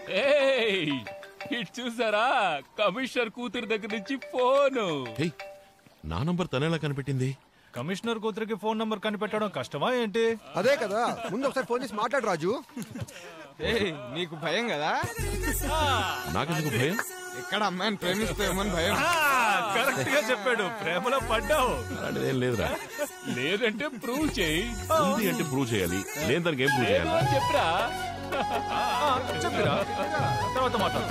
ఇటు చూసారా, కమిషనర్ కూతురు దగ్గర నుంచి ఫోను. నా నంబర్ తనేలా కనిపెట్టింది? కమిషనర్ కూతురికి ఫోన్ నంబర్ కనిపెట్టడం కష్టమా ఏంటి? అదే కదా, ముందు ఒకసారి ఫోన్ చేసి మాట్లాడు రాజు. నీకు భయం కదా? నాకెందుకు భయం? ఇక్కడ అమ్మాయిని ప్రేమిస్తామని భయం. కరెక్ట్ గా చెప్పాడు, ప్రేమలో పడ్డావు. అలాంటిదేం లేదురా. లేదంటే ప్రూవ్ చేయి. ఉంది అంటే ప్రూవ్ చేయాలి, లేని దానికి ఏం ప్రూవ్ చేయాలి? చెప్పరా చెప్పిరా, తర్వాత మాట్లాడు.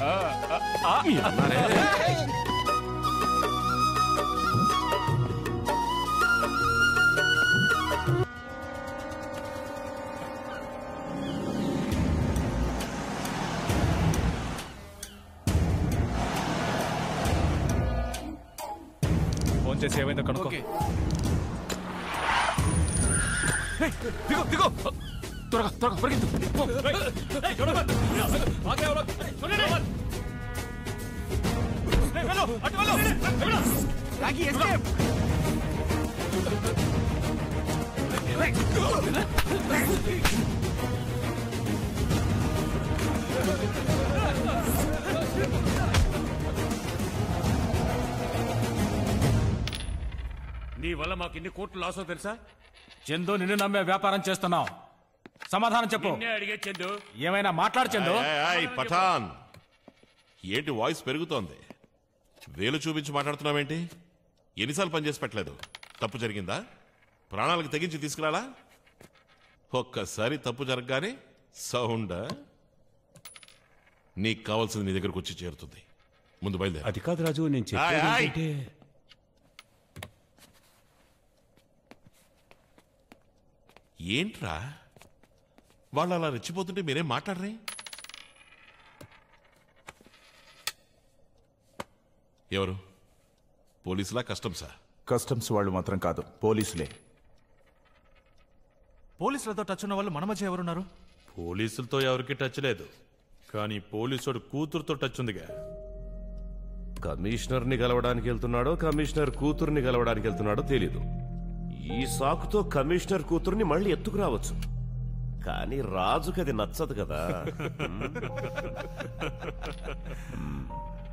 ఫోన్ చేసి ఏమైందో కనుక్కో. దిగో దిగో, త్వరగా త్వరగా పరిగెత్తు. నీ వల్ల మాకు ఎన్ని కోట్లు లాసో తెలుసా? చందు, నిన్ను నమ్మే వ్యాపారం చేస్తున్నావు. సమాధానం చెప్పు. అడిగే చందు, ఏమైనా మాట్లాడు చందు. పఠాన్, ఏంటి వాయిస్ పెరుగుతోంది? వేలు చూపించి మాట్లాడుతున్నావేంటి? ఎన్నిసార్లు పనిచేసి పెట్టలేదు? తప్పు జరిగిందా? ప్రాణాలకు తెగించి తీసుకురాలా? ఒక్కసారి తప్పు జరగగానే సౌండ్. నీకు కావాల్సింది నీ దగ్గరకు వచ్చి చేరుతుంది. ముందు బయలుదేరు. అది కాదు రాజు, నేను చెప్పేది ఏంట్రా వాళ్ళు అలా రెచ్చిపోతుంటే మీరేం మాట్లాడరే? ఎవరు? పోలీసులా, కస్టమ్సా? కస్టమ్స్ వాళ్ళు మాత్రం కాదు, పోలీసులే. పోలీసులతో టచ్ ఉన్న వాళ్ళు మన మధ్య ఎవరున్నారు? పోలీసులతో ఎవరికి టచ్ లేదు, కానీ పోలీసుడు కూతురుతో టచ్ ఉందిగా. కమిషనర్ని గెలవడానికి వెళ్తున్నాడో కమిషనర్ కూతుర్ని గెలవడానికి వెళ్తున్నాడో తెలీదు. ఈ సాకుతో కమిషనర్ కూతుర్ని మళ్ళీ ఎత్తుకురావచ్చు, కానీ రాజుకి అది నచ్చదు కదా.